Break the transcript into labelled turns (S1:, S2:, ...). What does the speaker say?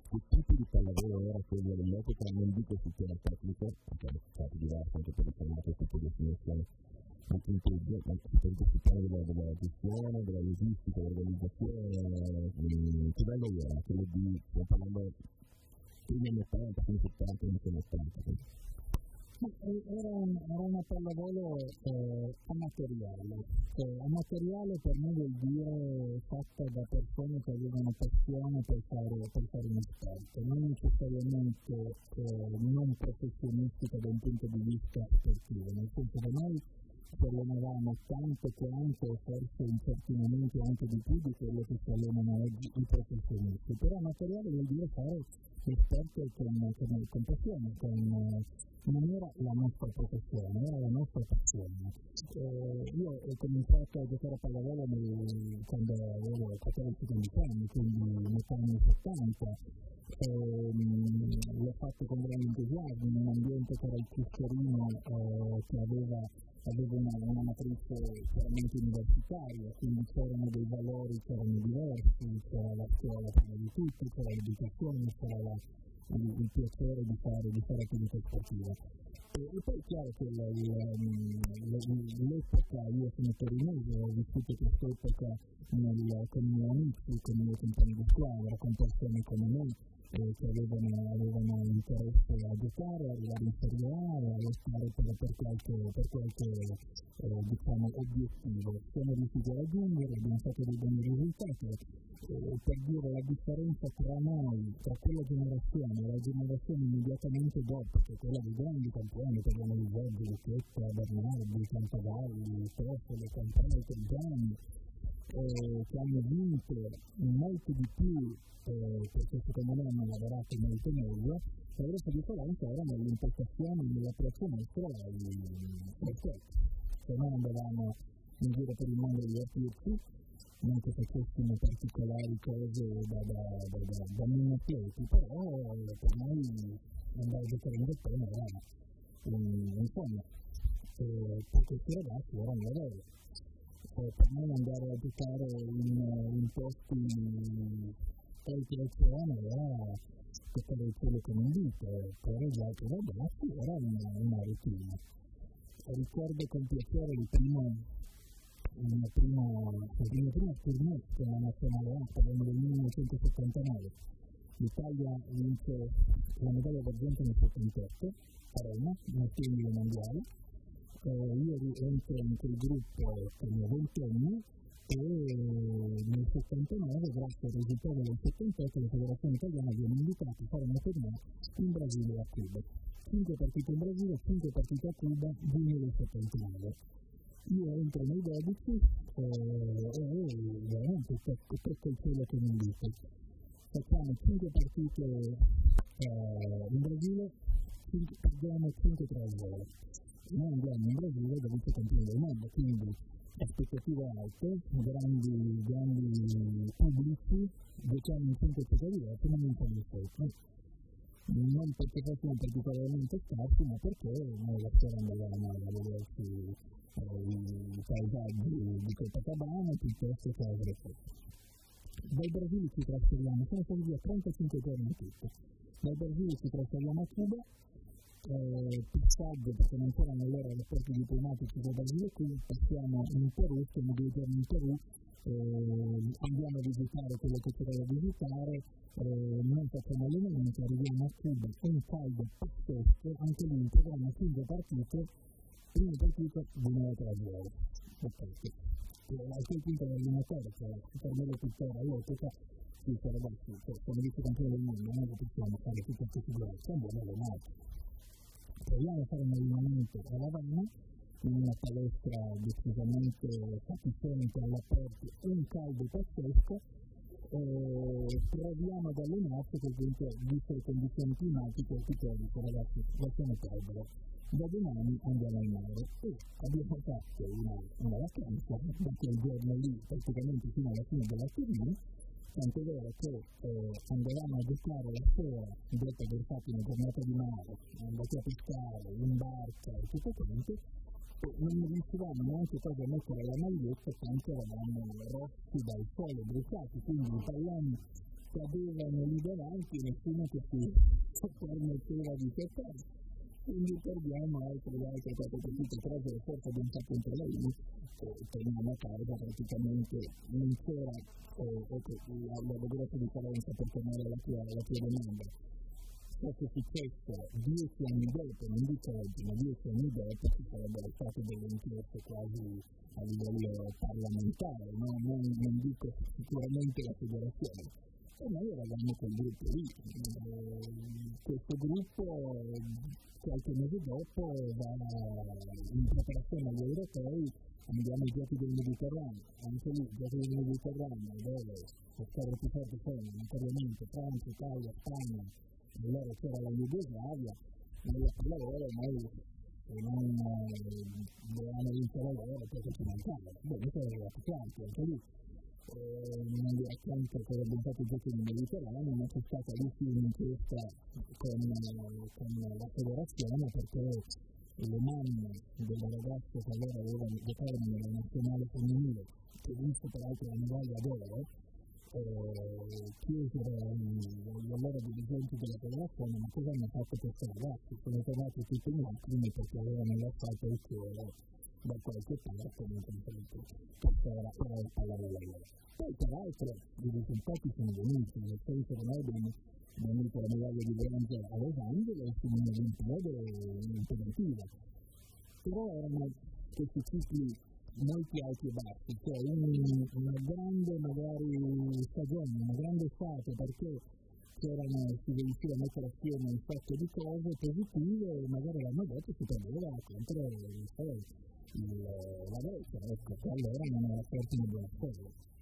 S1: che tipo di pallavolo era quello dell'epoca, non dico sul piano tecnico, perché è stato diverso anche per il formato tipo di assegnazione del punteggio, ma soprattutto sul piano della gestione, della logistica, dell'organizzazione, che bello era, quello di, stiamo parlando primi anni 80, fino 70, inizio anni 80.
S2: Era una pallavolo amatoriale per me vuol dire fatta da persone che avevano passione per fare uno sport, non necessariamente non professionistica da un punto di vista sportivo, nel senso che noi ci allenavamo tanto quanto forse in certi momenti anche di più di quello che si allenano oggi i professionisti, però amatoriale vuol dire fare lo sport con passione, non era la nostra professione, era la nostra passione. Io ho cominciato a giocare a pallavolo quando avevo 14-15 anni, quindi metà anni 70. L'ho fatto con grande entusiasmo in un ambiente che era il Custorino, che aveva una matrice chiaramente universitaria, quindi c'erano dei valori che erano diversi, c'era la scuola prima di tutto, c'era l'educazione, c'era il piacere di fare attività sportiva. E poi è chiaro che l'epoca, io sono torinese, ho vissuto quest'epoca con i miei amici, con i miei compagni di squadra, con persone come me che avevano interesse a giocare, a arrivare in Serie A, a lottare per qualche diciamo obiettivo. Siamo riusciti a raggiungere, abbiamo fatto dei buoni risultati. Per dire la differenza tra noi, tra quella generazione e la generazione immediatamente dopo, che è quella dei grandi campioni, parliamo di Verdi, Lucchetta, Bernardi, Cantagalli, Toffoli, Campani, Trigani, che hanno vinto molto di più, perché secondo me hanno lavorato molto meglio. La grossa differenza era nell'impostazione e nell'approccio nostro ai sport. Se noi andavamo in giro per il mondo a divertirci, non che facessimo particolari cose da mini atleti, però per noi andare a giocare in Giappone era un sogno, per questi ragazzi era un lavoro. Per noi andare a giocare in posti oltre l'oceano era toccare il cielo con un dito, per gli altri ragazzi era una routine. Ricordo con piacere il primo torneo con la nazionale A, parliamo del 1979. L'Italia vince la medaglia d'argento nel 78 a Roma, nel premio mondiale. Io entro in quel gruppo con 20 anni e nel 79, grazie al risultato del 78, la Federazione Italiana viene invitata a fare una torneo in Brasile e a Cuba. 5 partite in Brasile, 5 partite a Cuba, giugno del 79. Io entro nei 12 e veramente tocco il cielo che mi invito. Facciamo 5 partite in Brasile, perdiamo 5-3-0. Noi andiamo in Brasile da vicecampione del mondo, quindi aspettative alte, grandi pubblici, giochiamo in 5 città diverse, non vinciamo il colpo. Non perché fossimo particolarmente scarsi, ma perché noi la sera andavamo a vederci i paesaggi di Copacabana piuttosto che a Agreste. Dal Brasile ci trasferiamo, sono stati via 35 giorni tutto. Dal Brasile ci trasferiamo a Cuba, passaggio perché non c'erano allora rapporti diplomatici da Brasile, quindi passiamo in Perù, siamo 2 giorni in Perù, andiamo a visitare quello che c'era da visitare, non facciamo allenamenti, arriviamo a Cuba, un caldo pazzesco, anche lì integriamo 5 partite, prima partita di 9-3-0. A quel punto l'allenatore, che per me l'operatore all'epoca, dice ragazzi, siamo vicecampioni del mondo, non possiamo fare tutte queste figuracce, andiamo a allenare. Proviamo a fare un allenamento a Lavana, in una palestra decisamente fatiscente all'aperto, un caldo pazzesco, proviamo ad allenarci perché visto le condizioni climatiche dice ragazzi lasciamo perdere, da domani andiamo al mare e abbiamo fatto una vacanza da quel giorno lì praticamente fino alla fine dell'attività, tanto è vero che andavamo a giocare la sera dopo aver fatto una giornata di mare, andati a pescare, in barca e tutto quanto, e non riuscivamo neanche poi a mettere la maglietta tanto eravamo rossi dal sole, bruciati, quindi i palloni cadevano lì davanti e nessuno che si permetteva di toccare. Quindi perdiamo altre partite, però per forza di un po' contro la Uni, torniamo a casa praticamente non c'era la grossa differenza per tornare alla tua domanda. Fosse successo 10 anni dopo, non dico oggi, ma 10 anni dopo ci sarebbero state delle inchieste quasi a livello parlamentare, no? Non dico sicuramente la federazione. E noi eravamo quel gruppo lì. Questo gruppo qualche mese dopo va in preparazione agli europei, andiamo ai giochi del Mediterraneo, anche lì i giochi del Mediterraneo dove le squadre più forti sono notoriamente Francia, Italia, Spagna, allora c'era la Jugoslavia, nella loro noi non dovevamo vincere loro perché ci mancava. Beh, questo era più alto, anche lì. Non vi racconto che abbiamo fatto i giochi del Mediterraneo, ma c'è stata lì un'inchiesta con la federazione perché le mamme delle ragazze che allora avevano giocato nella nazionale femminile, che vinse peraltro la medaglia d'oro, chiesero agli allora dirigenti della federazione ma cosa hanno fatto questi ragazzi? Sono tornati tutti in lacrime perché avevano lasciato il cuore da qualche parte mentre era parlare la loro. Poi peraltro i risultati sono venuti, nel senso che noi abbiamo vinto la medaglia di bronzo a Los Angeles in un'Olimpiade impegnativa, però erano questi cicli molti alti e bassi, cioè una grande magari stagione, una grande estate perché si riusciva a mettere assieme un sacco di cose positive e magari l'anno dopo si perdeva contro la Grecia, ecco, che allora non era certo una buona storia.